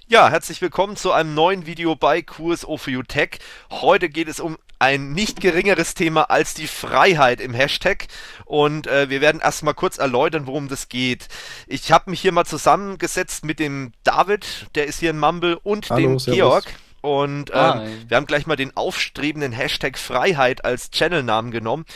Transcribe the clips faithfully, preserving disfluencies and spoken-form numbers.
Ja, herzlich willkommen zu einem neuen Video bei Q S O vier U Tech. Heute geht es um ein nicht geringeres Thema als die Freiheit im Hashtag und äh, wir werden erstmal kurz erläutern, worum das geht. Ich habe mich hier mal zusammengesetzt mit dem David, der ist hier in Mumble, und Hallo, dem servus. Georg. Und ähm, Hi. wir haben gleich mal den aufstrebenden Hashtag Freiheit als Channelnamen genommen.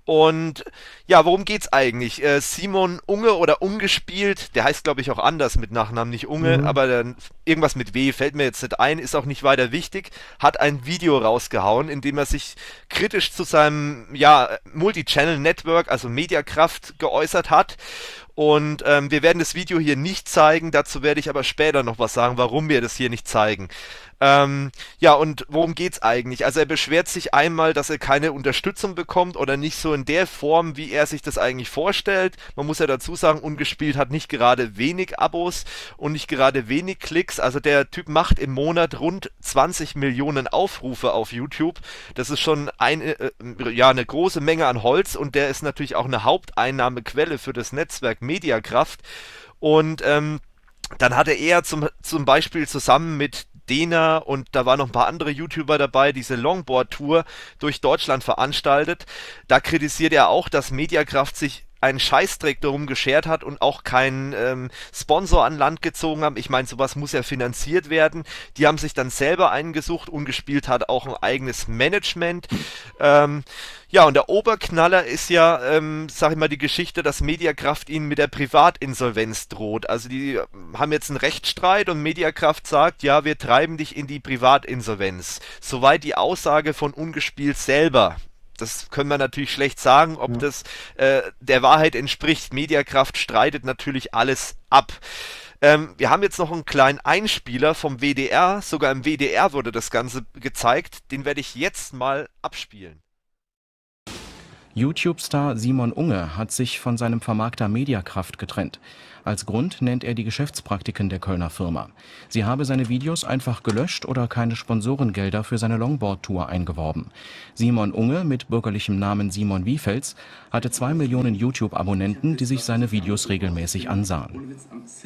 Und ja, worum geht's eigentlich? Äh, Simon Unge oder Ungespielt, der heißt glaube ich auch anders mit Nachnamen, nicht Unge, Mhm. aber dann irgendwas mit W, fällt mir jetzt nicht ein, ist auch nicht weiter wichtig, hat ein Video rausgehauen, in dem er sich kritisch zu seinem, ja, Multi-Channel-Network, also Mediakraft, geäußert hat. Und ähm, wir werden das Video hier nicht zeigen, dazu werde ich aber später noch was sagen, warum wir das hier nicht zeigen. Ähm, ja, und worum geht's eigentlich? Also er beschwert sich einmal, dass er keine Unterstützung bekommt oder nicht so in der Form, wie er sich das eigentlich vorstellt. Man muss ja dazu sagen, Ungespielt hat nicht gerade wenig Abos und nicht gerade wenig Klicks. Also der Typ macht im Monat rund zwanzig Millionen Aufrufe auf YouTube. Das ist schon eine, äh, ja, eine große Menge an Holz, und der ist natürlich auch eine Haupteinnahmequelle für das Netzwerk Mediakraft. Und ähm, dann hatte er zum, zum Beispiel zusammen mit Dena, und da waren noch ein paar andere YouTuber dabei, diese Longboard-Tour durch Deutschland veranstaltet. Da kritisiert er auch, dass Mediakraft sich einen Scheißdreck darum geschert hat und auch keinen ähm, Sponsor an Land gezogen haben. Ich meine, sowas muss ja finanziert werden. Die haben sich dann selber eingesucht. Ungespielt hat auch ein eigenes Management. Ähm, ja, und der Oberknaller ist ja, ähm, sag ich mal, die Geschichte, dass Mediakraft ihnen mit der Privatinsolvenz droht. Also die haben jetzt einen Rechtsstreit und Mediakraft sagt, ja, wir treiben dich in die Privatinsolvenz. Soweit die Aussage von Ungespielt selber. Das können wir natürlich schlecht sagen, ob Ja. das äh, der Wahrheit entspricht. Mediakraft streitet natürlich alles ab. Ähm, wir haben jetzt noch einen kleinen Einspieler vom W D R. Sogar im W D R wurde das Ganze gezeigt. Den werde ich jetzt mal abspielen. YouTube-Star Simon Unge hat sich von seinem Vermarkter Mediakraft getrennt. Als Grund nennt er die Geschäftspraktiken der Kölner Firma. Sie habe seine Videos einfach gelöscht oder keine Sponsorengelder für seine Longboard-Tour eingeworben. Simon Unge, mit bürgerlichem Namen Simon Wiefels, hatte zwei Millionen YouTube-Abonnenten, die sich seine Videos regelmäßig ansahen.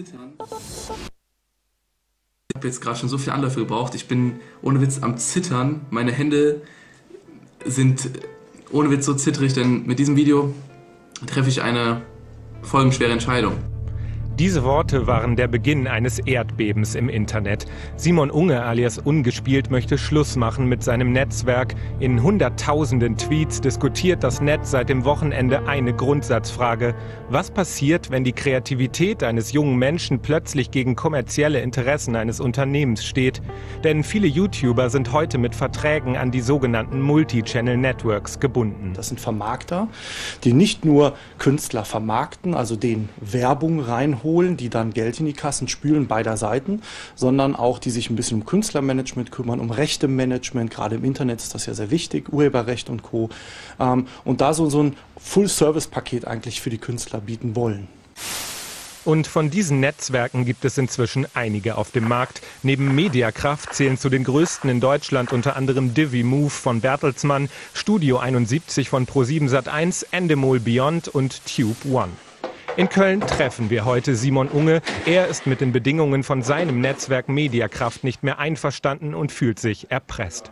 Ich habe jetzt gerade schon so viel Anläufe gebraucht. Ich bin ohne Witz am Zittern. Meine Hände sind ohne Witz so zittrig, denn mit diesem Video treffe ich eine folgenschwere Entscheidung. Diese Worte waren der Beginn eines Erdbebens im Internet. Simon Unge alias Ungespielt möchte Schluss machen mit seinem Netzwerk. In hunderttausenden Tweets diskutiert das Netz seit dem Wochenende eine Grundsatzfrage. Was passiert, wenn die Kreativität eines jungen Menschen plötzlich gegen kommerzielle Interessen eines Unternehmens steht? Denn viele YouTuber sind heute mit Verträgen an die sogenannten Multi-Channel-Networks gebunden. Das sind Vermarkter, die nicht nur Künstler vermarkten, also denen Werbung reinholen, die dann Geld in die Kassen spülen beider Seiten, sondern auch die sich ein bisschen um Künstlermanagement kümmern, um Rechtemanagement. Gerade im Internet ist das ja sehr wichtig, Urheberrecht und Co. Und da so, so ein Full-Service-Paket eigentlich für die Künstler bieten wollen. Und von diesen Netzwerken gibt es inzwischen einige auf dem Markt. Neben Mediakraft zählen zu den größten in Deutschland unter anderem Divi Move von Bertelsmann, Studio einundsiebzig von ProSieben Sat eins, Endemol Beyond und Tube One. In Köln treffen wir heute Simon Unge. Er ist mit den Bedingungen von seinem Netzwerk Mediakraft nicht mehr einverstanden und fühlt sich erpresst.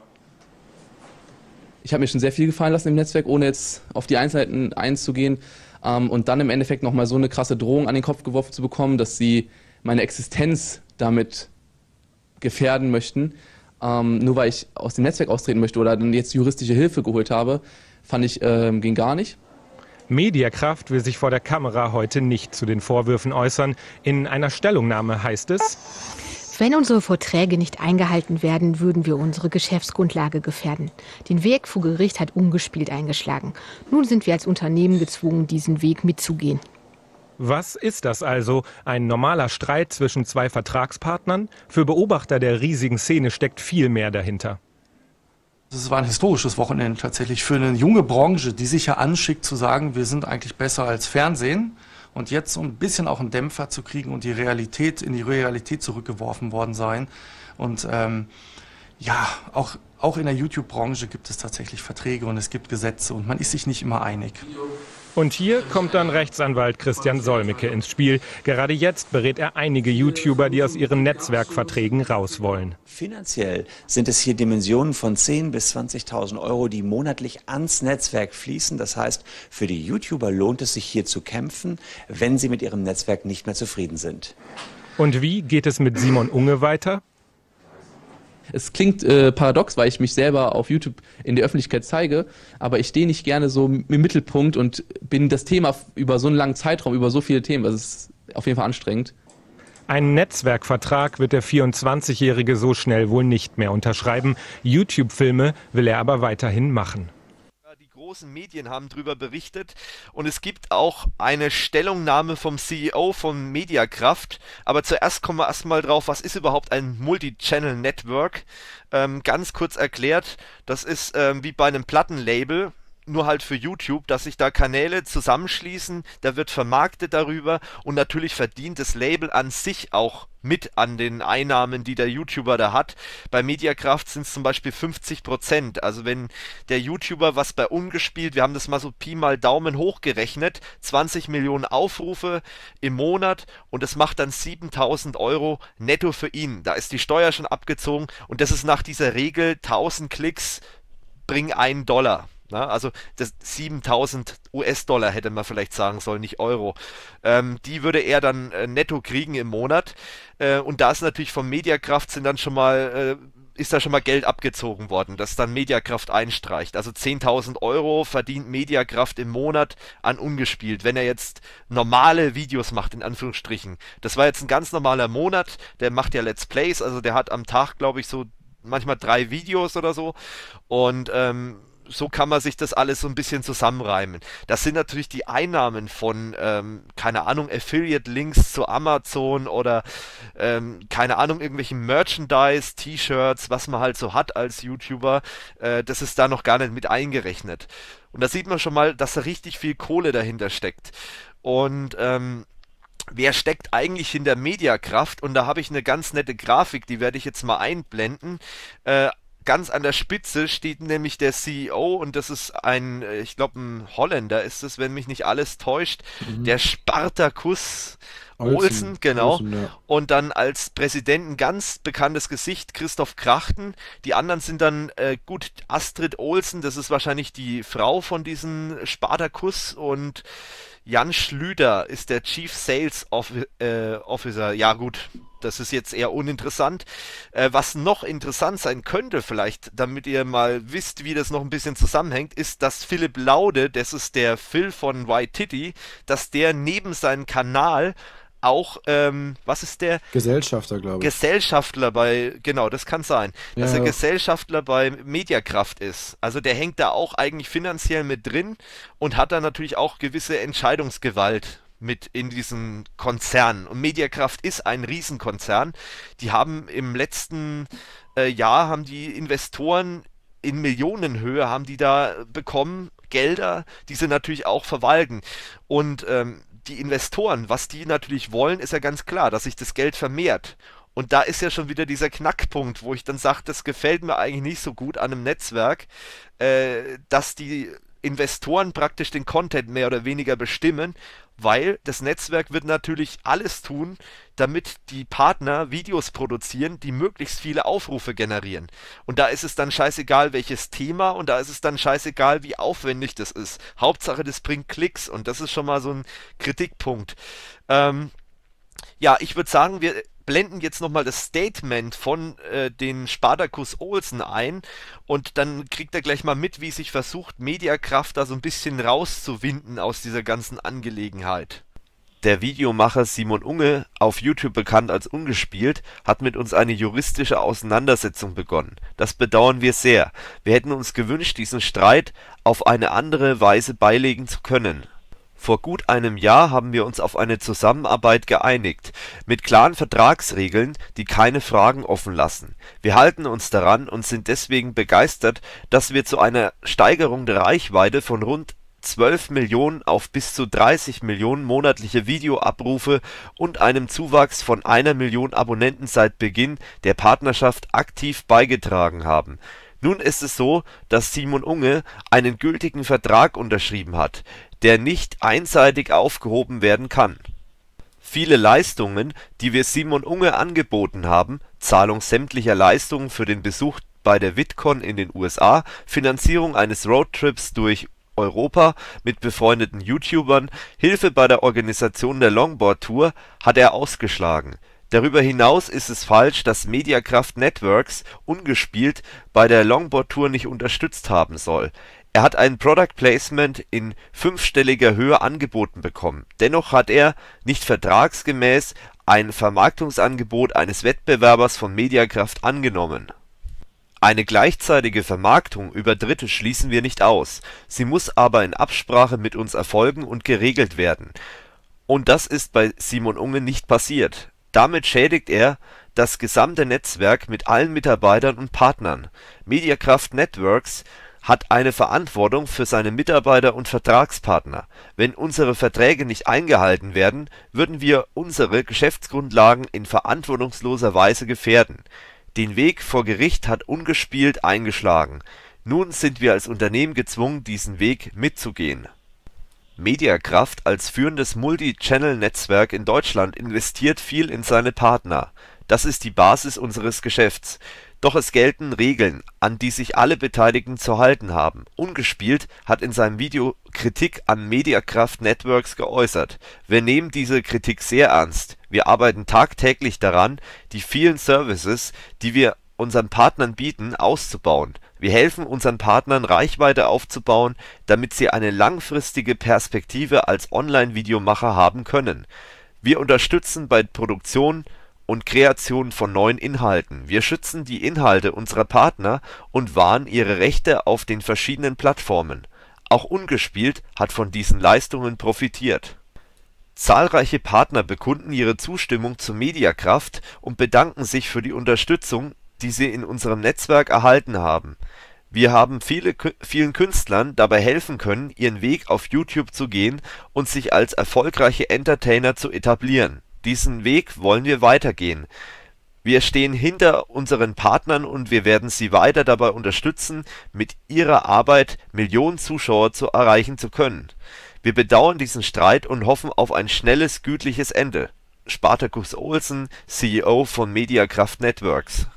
Ich habe mir schon sehr viel gefallen lassen im Netzwerk, ohne jetzt auf die Einzelheiten einzugehen. Ähm, und dann im Endeffekt nochmal so eine krasse Drohung an den Kopf geworfen zu bekommen, dass sie meine Existenz damit gefährden möchten, ähm, nur weil ich aus dem Netzwerk austreten möchte oder dann jetzt juristische Hilfe geholt habe, fand ich, ähm, ging gar nicht. Mediakraft will sich vor der Kamera heute nicht zu den Vorwürfen äußern. In einer Stellungnahme heißt es: Wenn unsere Verträge nicht eingehalten werden, würden wir unsere Geschäftsgrundlage gefährden. Den Weg vor Gericht hat Ungespielt eingeschlagen. Nun sind wir als Unternehmen gezwungen, diesen Weg mitzugehen. Was ist das also? Ein normaler Streit zwischen zwei Vertragspartnern? Für Beobachter der riesigen Szene steckt viel mehr dahinter. Das war ein historisches Wochenende tatsächlich für eine junge Branche, die sich ja anschickt zu sagen, wir sind eigentlich besser als Fernsehen. Und jetzt so ein bisschen auch einen Dämpfer zu kriegen und die Realität, in die Realität zurückgeworfen worden sein. Und ähm, ja, auch, auch in der YouTube-Branche gibt es tatsächlich Verträge und es gibt Gesetze und man ist sich nicht immer einig. Und hier kommt dann Rechtsanwalt Christian Solmecke ins Spiel. Gerade jetzt berät er einige YouTuber, die aus ihren Netzwerkverträgen raus wollen. Finanziell sind es hier Dimensionen von zehntausend bis zwanzigtausend Euro, die monatlich ans Netzwerk fließen. Das heißt, für die YouTuber lohnt es sich hier zu kämpfen, wenn sie mit ihrem Netzwerk nicht mehr zufrieden sind. Und wie geht es mit Simon Unge weiter? Es klingt äh, paradox, weil ich mich selber auf YouTube in der Öffentlichkeit zeige, aber ich stehe nicht gerne so im Mittelpunkt und bin das Thema über so einen langen Zeitraum, über so viele Themen. Das ist auf jeden Fall anstrengend. Einen Netzwerkvertrag wird der vierundzwanzigjährige so schnell wohl nicht mehr unterschreiben. YouTube-Filme will er aber weiterhin machen. Die großen Medien haben darüber berichtet und es gibt auch eine Stellungnahme vom C E O von Mediakraft. Aber zuerst kommen wir erstmal drauf, was ist überhaupt ein Multi-Channel Network? Ähm, ganz kurz erklärt, das ist ähm, wie bei einem Plattenlabel, nur halt für YouTube, dass sich da Kanäle zusammenschließen, da wird vermarktet darüber und natürlich verdient das Label an sich auch mit an den Einnahmen, die der YouTuber da hat. Bei Mediakraft sind es zum Beispiel fünfzig Prozent. Also wenn der YouTuber was bei Ungespielt, wir haben das mal so Pi mal Daumen hochgerechnet, zwanzig Millionen Aufrufe im Monat und das macht dann siebentausend Euro netto für ihn. Da ist die Steuer schon abgezogen und das ist nach dieser Regel, tausend Klicks bringen einen Dollar. Na, also das siebentausend U S-Dollar hätte man vielleicht sagen sollen, nicht Euro. Ähm, die würde er dann äh, netto kriegen im Monat. Äh, und da ist natürlich von Mediakraft sind dann schon mal, äh, ist da schon mal Geld abgezogen worden, das dann Mediakraft einstreicht. Also zehntausend Euro verdient Mediakraft im Monat an Ungespielt, wenn er jetzt normale Videos macht, in Anführungsstrichen. Das war jetzt ein ganz normaler Monat, der macht ja Let's Plays, also der hat am Tag, glaube ich, so manchmal drei Videos oder so. Und ähm, so kann man sich das alles so ein bisschen zusammenreimen. Das sind natürlich die Einnahmen von, ähm, keine Ahnung, Affiliate-Links zu Amazon oder, ähm, keine Ahnung, irgendwelchen Merchandise, T-Shirts, was man halt so hat als YouTuber. Äh, das ist da noch gar nicht mit eingerechnet. Und da sieht man schon mal, dass da richtig viel Kohle dahinter steckt. Und, ähm, wer steckt eigentlich hinter Mediakraft? Und da habe ich eine ganz nette Grafik, die werde ich jetzt mal einblenden. Äh, Ganz an der Spitze steht nämlich der C E O und das ist ein, ich glaube ein Holländer ist es, wenn mich nicht alles täuscht, mhm. der Spartacus Olsen, Olsen genau. Olsen, ja. Und dann als Präsident ein ganz bekanntes Gesicht, Christoph Krachten. Die anderen sind dann, äh, gut, Astrid Olsen, das ist wahrscheinlich die Frau von diesem Spartacus und Jan Schlüter ist der Chief Sales Officer. Ja gut, das ist jetzt eher uninteressant. Äh, was noch interessant sein könnte vielleicht, damit ihr mal wisst, wie das noch ein bisschen zusammenhängt, ist, dass Philipp Laude, das ist der Phil von Waititi, dass der neben seinem Kanal auch, ähm, was ist der? Gesellschafter, glaube ich. Gesellschafter bei, genau, das kann sein, ja, dass er ja. Gesellschafter bei Mediakraft ist. Also der hängt da auch eigentlich finanziell mit drin und hat da natürlich auch gewisse Entscheidungsgewalt mit in diesen Konzern. Und Mediakraft ist ein Riesenkonzern. Die haben im letzten äh, Jahr, haben die Investoren in Millionenhöhe, haben die da bekommen, Gelder, die sie natürlich auch verwalten. Und ähm, die Investoren, was die natürlich wollen, ist ja ganz klar, dass sich das Geld vermehrt. Und da ist ja schon wieder dieser Knackpunkt, wo ich dann sage, das gefällt mir eigentlich nicht so gut an einem Netzwerk, äh, dass die Investoren praktisch den Content mehr oder weniger bestimmen, weil das Netzwerk wird natürlich alles tun, damit die Partner Videos produzieren, die möglichst viele Aufrufe generieren. Und da ist es dann scheißegal, welches Thema und da ist es dann scheißegal, wie aufwendig das ist. Hauptsache, das bringt Klicks und das ist schon mal so ein Kritikpunkt. Ähm, ja, ich würde sagen, wir blenden jetzt nochmal das Statement von äh, den Spartacus Olsen ein und dann kriegt er gleich mal mit, wie sich versucht, Mediakraft da so ein bisschen rauszuwinden aus dieser ganzen Angelegenheit. Der Videomacher Simon Unge, auf YouTube bekannt als Ungespielt, hat mit uns eine juristische Auseinandersetzung begonnen. Das bedauern wir sehr. Wir hätten uns gewünscht, diesen Streit auf eine andere Weise beilegen zu können. Vor gut einem Jahr haben wir uns auf eine Zusammenarbeit geeinigt, mit klaren Vertragsregeln, die keine Fragen offen lassen. Wir halten uns daran und sind deswegen begeistert, dass wir zu einer Steigerung der Reichweite von rund zwölf Millionen auf bis zu dreißig Millionen monatliche Videoabrufe und einem Zuwachs von einer Million Abonnenten seit Beginn der Partnerschaft aktiv beigetragen haben. Nun ist es so, dass Simon Unge einen gültigen Vertrag unterschrieben hat. der nicht einseitig aufgehoben werden kann. Viele Leistungen, die wir Simon Unge angeboten haben, Zahlung sämtlicher Leistungen für den Besuch bei der VidCon in den U S A, Finanzierung eines Roadtrips durch Europa mit befreundeten YouTubern, Hilfe bei der Organisation der Longboard-Tour, hat er ausgeschlagen. Darüber hinaus ist es falsch, dass Mediakraft Networks ungespielt bei der Longboard-Tour nicht unterstützt haben soll. Er hat ein Product Placement in fünfstelliger Höhe angeboten bekommen. Dennoch hat er, nicht vertragsgemäß, ein Vermarktungsangebot eines Wettbewerbers von Mediakraft angenommen. Eine gleichzeitige Vermarktung über Dritte schließen wir nicht aus. Sie muss aber in Absprache mit uns erfolgen und geregelt werden. Und das ist bei Simon Unge nicht passiert. Damit schädigt er das gesamte Netzwerk mit allen Mitarbeitern und Partnern. Mediakraft Networks hat eine Verantwortung für seine Mitarbeiter und Vertragspartner. Wenn unsere Verträge nicht eingehalten werden, würden wir unsere Geschäftsgrundlagen in verantwortungsloser Weise gefährden. Den Weg vor Gericht hat ungespielt eingeschlagen. Nun sind wir als Unternehmen gezwungen, diesen Weg mitzugehen. Mediakraft als führendes Multi-Channel-Netzwerk in Deutschland investiert viel in seine Partner. Das ist die Basis unseres Geschäfts. Doch es gelten Regeln, an die sich alle Beteiligten zu halten haben. Ungespielt hat in seinem Video Kritik an Mediakraft Networks geäußert. Wir nehmen diese Kritik sehr ernst. Wir arbeiten tagtäglich daran, die vielen Services, die wir unseren Partnern bieten, auszubauen. Wir helfen unseren Partnern, Reichweite aufzubauen, damit sie eine langfristige Perspektive als Online-Videomacher haben können. Wir unterstützen bei Produktion und Kreation von neuen Inhalten. Wir schützen die Inhalte unserer Partner und wahren ihre Rechte auf den verschiedenen Plattformen. Auch Ungespielt hat von diesen Leistungen profitiert. Zahlreiche Partner bekunden ihre Zustimmung zu Mediakraft und bedanken sich für die Unterstützung, die sie in unserem Netzwerk erhalten haben. Wir haben viele, vielen Künstlern dabei helfen können, ihren Weg auf YouTube zu gehen und sich als erfolgreiche Entertainer zu etablieren. Diesen Weg wollen wir weitergehen. Wir stehen hinter unseren Partnern und wir werden sie weiter dabei unterstützen, mit ihrer Arbeit Millionen Zuschauer zu erreichen zu können. Wir bedauern diesen Streit und hoffen auf ein schnelles, gütliches Ende. Spartacus Olsen, C E O von Mediakraft Networks.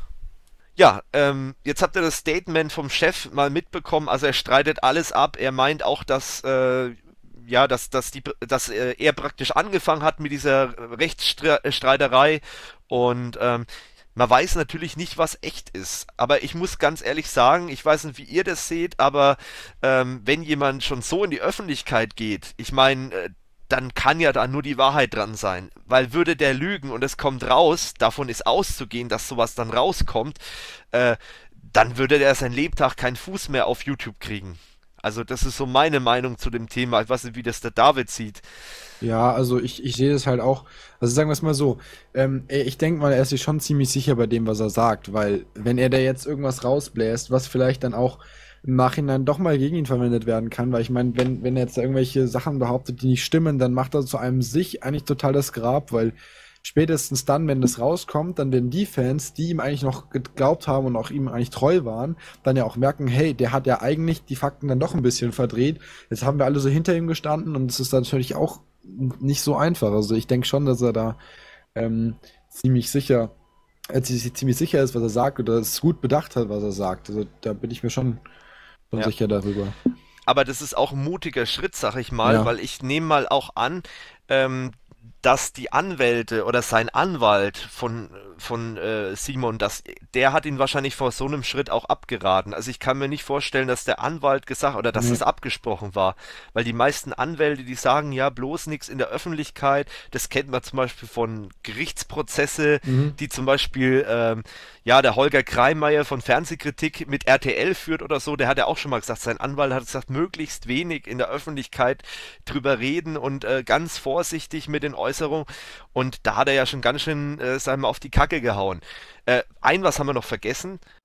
Ja, ähm, jetzt habt ihr das Statement vom Chef mal mitbekommen. Also er streitet alles ab. Er meint auch, dass äh, ja, dass, dass, die, dass er praktisch angefangen hat mit dieser Rechtsstreiterei und ähm, man weiß natürlich nicht, was echt ist, aber ich muss ganz ehrlich sagen, ich weiß nicht, wie ihr das seht, aber ähm, wenn jemand schon so in die Öffentlichkeit geht, ich meine, äh, dann kann ja da nur die Wahrheit dran sein, weil würde der lügen und es kommt raus, davon ist auszugehen, dass sowas dann rauskommt, äh, dann würde der sein Lebtag keinen Fuß mehr auf YouTube kriegen. Also das ist so meine Meinung zu dem Thema. Ich weiß nicht, wie das der David sieht. Ja, also ich, ich sehe das halt auch, also sagen wir es mal so, ähm, ich denke mal, er ist sich schon ziemlich sicher bei dem, was er sagt, weil wenn er da jetzt irgendwas rausbläst, was vielleicht dann auch im Nachhinein doch mal gegen ihn verwendet werden kann, weil ich meine, wenn, wenn er jetzt da irgendwelche Sachen behauptet, die nicht stimmen, dann macht er zu einem sich eigentlich total das Grab, weil spätestens dann, wenn das rauskommt, dann werden die Fans, die ihm eigentlich noch geglaubt haben und auch ihm eigentlich treu waren, dann ja auch merken, hey, der hat ja eigentlich die Fakten dann doch ein bisschen verdreht. Jetzt haben wir alle so hinter ihm gestanden und es ist natürlich auch nicht so einfach. Also ich denke schon, dass er da ähm, ziemlich sicher, äh, ziemlich sicher ist, was er sagt oder es gut bedacht hat, was er sagt. Also da bin ich mir schon, schon ja. sicher darüber. Aber das ist auch ein mutiger Schritt, sag ich mal, Ja. weil ich nehme mal auch an, ähm, dass die Anwälte oder sein Anwalt von, von äh, Simon, dass, der hat ihn wahrscheinlich vor so einem Schritt auch abgeraten. Also ich kann mir nicht vorstellen, dass der Anwalt gesagt oder dass Nee. das abgesprochen war, weil die meisten Anwälte, die sagen, ja, bloß nichts in der Öffentlichkeit, das kennt man zum Beispiel von Gerichtsprozesse, Mhm. die zum Beispiel, ähm, ja, der Holger Kreimeier von Fernsehkritik mit R T L führt oder so, der hat ja auch schon mal gesagt, sein Anwalt hat gesagt, möglichst wenig in der Öffentlichkeit drüber reden und äh, ganz vorsichtig mit den Äußerungen. Und da hat er ja schon ganz schön, äh, sagen wir, auf die Kacke gehauen. Äh, ein was haben wir noch vergessen.